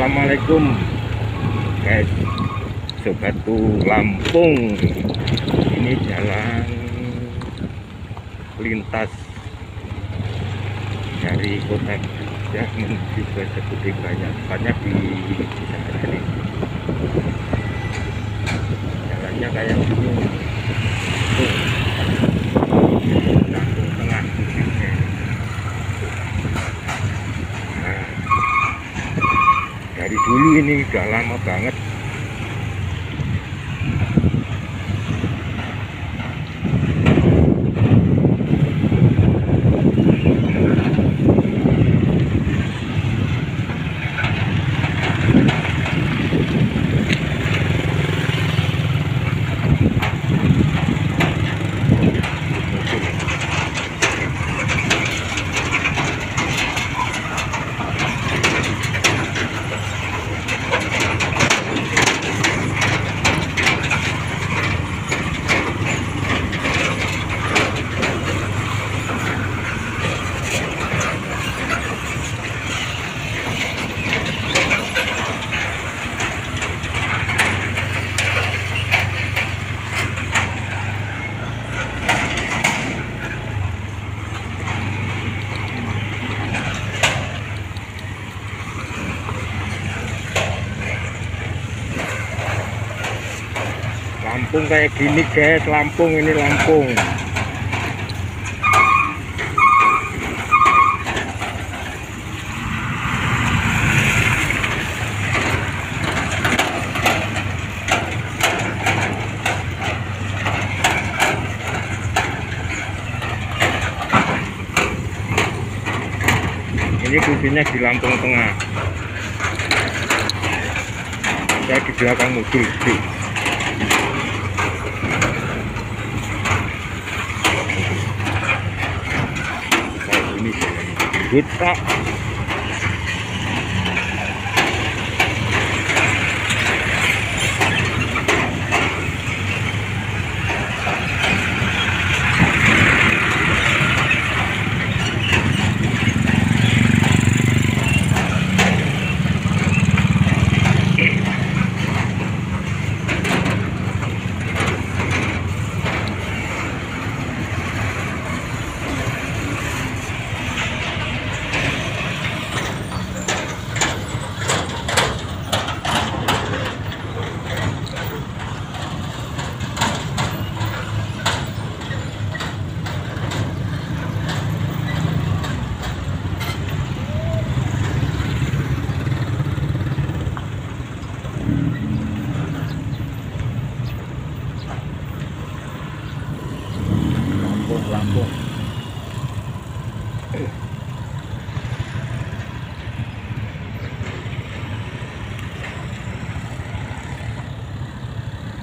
Assalamualaikum guys, Sobatku Lampung. Ini jalan lintas dari kota Jogja menuju ke Gede Banyak, tepatnya di sana ini. Jalannya kayak gini tuh, langsung tengah bukitnya. Nah, dari dulu ini udah lama banget Lampung kayak gini guys. Lampung ini Lampung. Ini posisinya di Lampung Tengah. Saya di belakang mobil gede. Kita Lampung.